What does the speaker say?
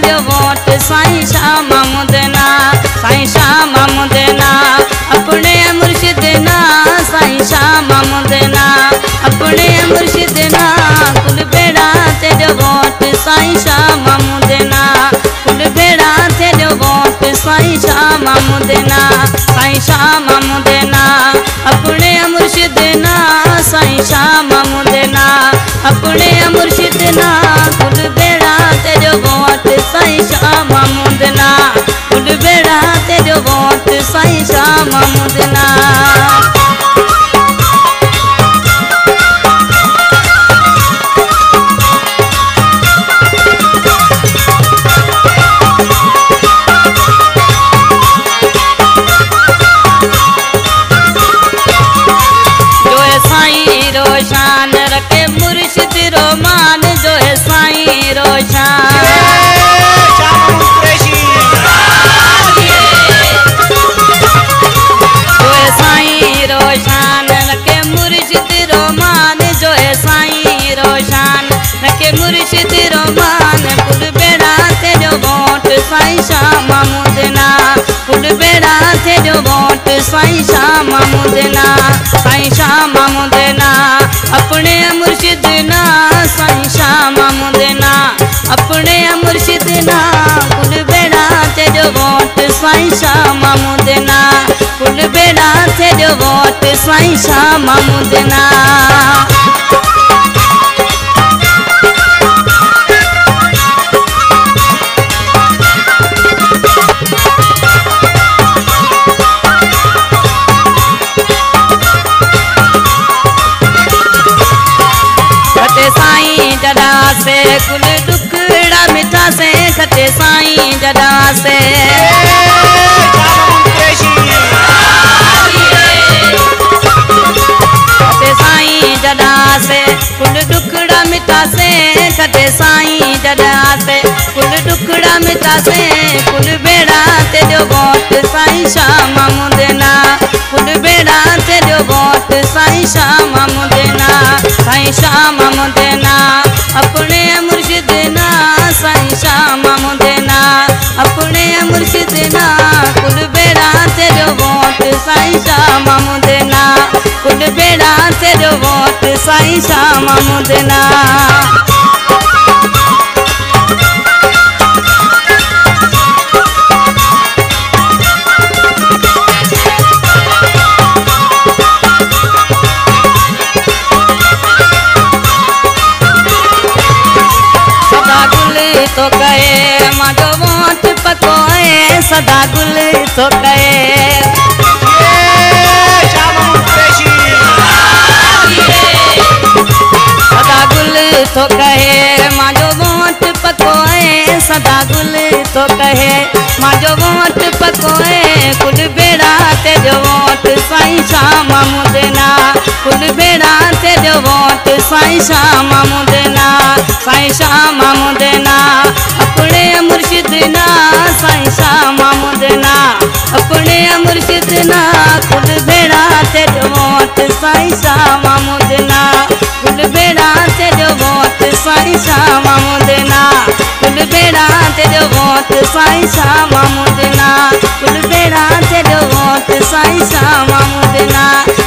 तेरे वोट साईं शाह महमूद ना, साईं शाह महमूद ना अपने मुर्शिद ना, साईं शाह महमूद ना अपने मुर्शिद ना, कुल बेड़ा तेरे वोट साईं शाह महमूद ना, कुल बेड़ा तेरे वोट साईं शाह महमूद ना, साईं शाह महमूद ना अपने मुर्शिद ना, साईं शाह महमूद ना अपने मुर्शिद ना, कुल बेड़ा तेरे वोट साईं शाह महमूद ना, कुल बेड़ा तेरे वोट साईं शाह महमूद ना। रोशान रखे मुर्शिद रोमान जो है साईं रोशान, जो है साईं रोशान रखे मुर्शिद रोमान, जो है साईं रोशान रखे मुर्शिद रोमान, कुल बेड़ा तेरे वोट साईं शाह महमूद ना, कुल बेड़ा तेरे वोट साईं शाह महमूद ना, साईं शाह महमूद ना अपने मुर्शिद ना, साईं शाह महमूद ना अपने मुर्शिद ना, कुल बेड़ा तेरे वोट साईं शाह महमूद ना, कुल बेड़ा तेरे वोट साईं शाह महमूद ना। साईं जड़ा से कुल दुखड़ा मिठा से, खटे साईं जड़ा से खटे साईं जड़ा से कुल दुखड़ा मिठा से, खटे साईं जड़ा से कुल दुखड़ा मिठा से, कुल बेड़ा तेरे वोट साईं शाह महमूद ना, कुल बेड़ा तेरे वोट साईं शाह महमूद ना, साईं शाह महमूद ना अपने मुर्शिद ना, साईं शाह महमूद ना अपने मुर्शिद ना, कुल बेड़ा तेरे वोट साईं शाह महमूद ना, कुल बेड़ा तेरे वोट साईं शाह महमूद ना। तो कहे माजो वोट पकोए सदा गुल तो कहे, सदा गुल तो कहे माजो वोट पकोए, सदा गुल तो कहे माजो वोट पकोए, कुल बेड़ा तेरे वोट साईं शाह महमूद ना, कुल बेड़ा तेरे वोट साईं शाह महमूद ना, साईं शाह महमूद ना अपने मुर्शिद ना, साईं शाह महमूद ना अपने मुर्शिद ना, कुल बेड़ा तेरे वोट साईं शाह महमूद ना, कुल बेड़ा तेरे वोट साईं शाह महमूद ना, कुल बेड़ा तेरे वोट साईं शाह महमूद ना, कुल बेड़ा तेरे वोट साईं शाह महमूद ना।